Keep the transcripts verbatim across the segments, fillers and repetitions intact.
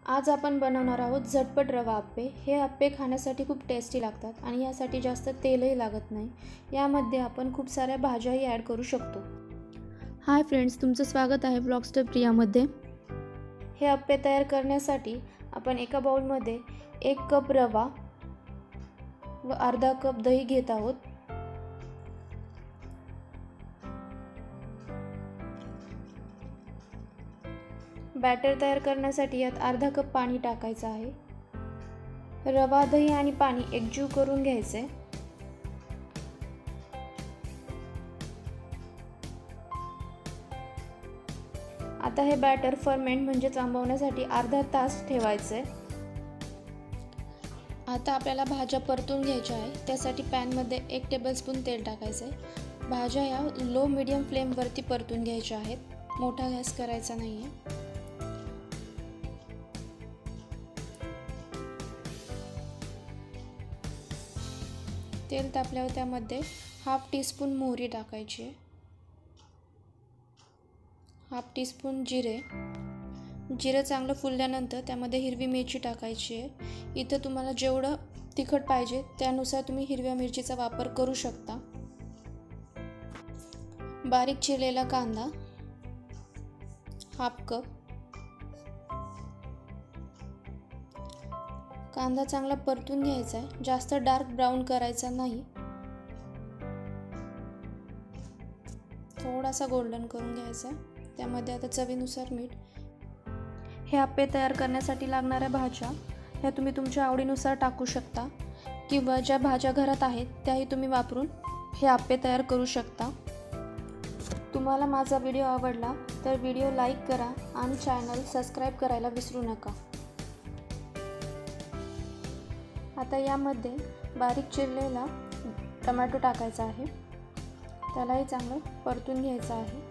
आज आपण बनवणार आहोत झटपट रवा अप्पे। हे अप्पे खाण्यासाठी खूप टेस्टी लागतात आणि यासाठी जास्त तेलही लागत नाही। यामध्ये आपण खूप साऱ्या भाज्याही ॲड करू शकतो। हाय फ्रेंड्स, तुमचं स्वागत आहे व्लॉगस्टर प्रियामध्ये। हे अप्पे तयार करण्यासाठी आपण एका बाउलमध्ये एक कप रवा व अर्धा कप दही घेत आहोत। बॅटर तयार करण्यासाठी यात अर्धा कप पाणी टाकायचं आहे। रवा, दही आणि पाणी एकजीव करून घ्यायचे। आता हे बॅटर फर्मेंट म्हणजे आंबवण्यासाठी अर्धा तास ठेवायचे। आता आपल्याला भाज्या परतून घ्यायच्या आहे। त्यासाठी पॅनमध्ये एक टेबलस्पून तेल टाकायचे। भाज्या या लो मीडियम फ्लेमवरती परतून घ्यायच्या आहेत, मोठा गॅस करायचा नाही आहे। तेल तापल्यावर त्यामध्ये हाफ टीस्पून मोहरी टाकायची आहे, हाफ टीस्पून जिरे। जिरे चांगलं फुलल्यानंतर त्यामध्ये हिरवी मिरची टाकायची आहे। इथं तुम्हाला जेवढं तिखट पाहिजे त्यानुसार तुम्ही हिरव्या मिरचीचा वापर करू शकता। बारीक चिरलेला कांदा हाफ कप। कांदा चांगला परतून घ्यायचा आहे, जास्त डार्क ब्राऊन करायचा नाही, थोडासा गोल्डन करून घ्यायचा। त्यामध्ये आता चवीनुसार मीठ। हे अप्पे तयार करण्यासाठी लागणाऱ्या भाज्या ह्या तुम्ही तुमच्या आवडीनुसार टाकू शकता किंवा ज्या भाज्या घरात आहेत त्याही तुम्ही वापरून हे अप्पे तयार करू शकता। तुम्हाला माझा व्हिडिओ आवडला तर व्हिडिओ लाईक करा आणि चॅनल सबस्क्राईब करायला विसरू नका। आता यामध्ये बारीक चिरलेला टोमॅटो टाकायचा आहे, त्यालाही चांगलं परतून घ्यायचं आहे।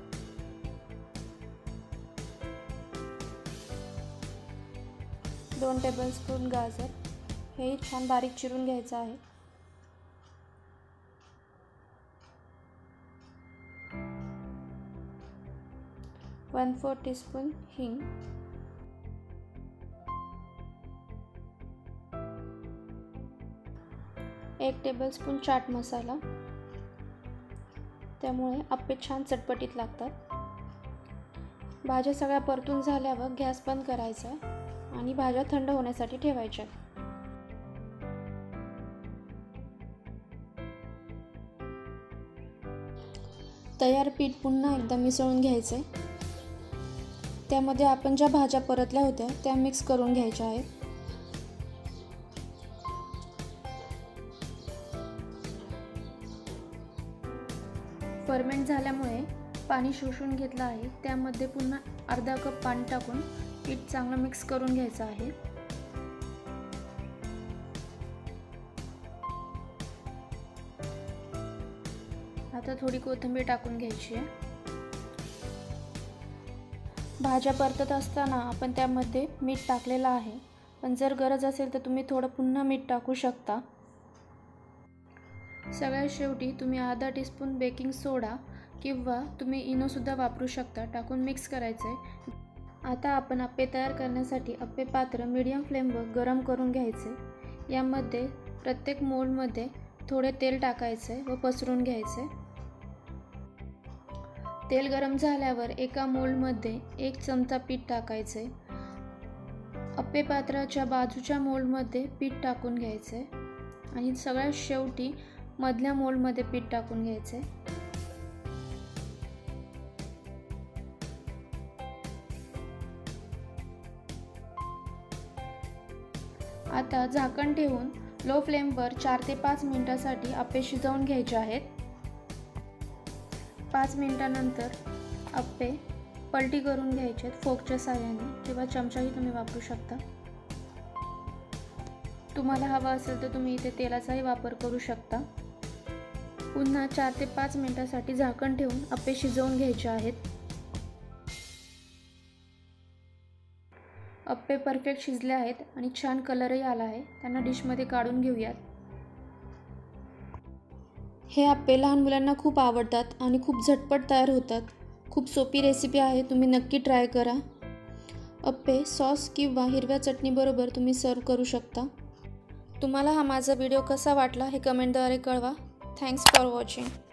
दोन टेबलस्पून गाजर हेही छान बारीक चिरून घ्यायचं आहे। वन फोर टीस्पून हिंग, एक टेबलस्पून चाट मसाला, त्यामुळे अप्पे छान चटपटीत लागतात। भाज्या सगळ्या परतून झाल्यावर गॅस बंद करायचा आणि भाज्या थंड होण्यासाठी ठेवायच्या। तयार पीठ पुन्हा एकदा मिसळून घ्यायचे। त्यामध्ये आपण ज्या भाज्या परतल्या होत्या त्या मिक्स करून घ्यायच्या आहेत। फर्मेंट झाल्यामुळे पाणी शोषून घेतलं आहे, त्यामध्ये पुन्हा अर्धा कप पाणी टाकून पीठ चांगलं मिक्स करून घ्यायचं आहे। आता थोडी कोथिंबीर टाकून घ्यायची आहे। भाज्या परतत असताना आपण त्यामध्ये मीठ टाकलेलं आहे, पण जर गरज असेल तर तुम्ही थोडं पुन्हा मीठ टाकू शकता। सगळ्यात शेवटी तुम्ही अर्धा टीस्पून बेकिंग सोडा किंवा तुम्ही इनो सुद्धा वापरू शकता टाकून मिक्स करायचं आहे। आता आपण अप्पे तयार करण्यासाठी अप्पे पात्र मीडियम फ्लेमवर गरम करून घ्यायचे। यामध्ये प्रत्येक मोल्डमध्ये थोडे तेल टाकायचे व पसरून घ्यायचे। तेल गरम झाल्यावर एका मोल्डमध्ये एक चमचा पीठ टाकायचे। अप्पे पात्राच्या बाजूच्या मोल्डमध्ये पीठ टाकून घ्यायचे आणि सगळ्यात शेवटी मधल्या मोल्डमध्ये पीठ टाकून घ्यायचे। आता झाकण ठेवून लो फ्लेमवर चार ते पाच मिनिटांसाठी अप्पे शिजवून घ्यायचे आहेत। पाच मिनिटांनंतर अप्पे पलटी करून घ्यायचे फोकच्या साहाय्याने किंवा चमचाही तुम्ही वापरू शकता। तुम्हाला हवा असेल तर तुम्ही इथे तेलाचाही वापर करू शकता। पुन्हा चार ते पाच मिनिटांसाठी झाकण ठेवून अप्पे शिजवून घ्यायचे आहेत। अप्पे परफेक्ट शिजले आहेत आणि छान कलरही आला आहे। त्यांना डिशमध्ये काढून घेऊयात। हे अप्पे लहान मुलांना खूप आवडतात आणि खूप झटपट तयार होतात। खूप सोपी रेसिपी आहे, तुम्ही नक्की ट्राय करा। अप्पे सॉस किंवा हिरव्या चटणीबरोबर तुम्ही सर्व करू शकता. तुम्हाला हा माझा व्हिडिओ कसा वाटला हे कमेंटद्वारे कळवा. Thanks for watching.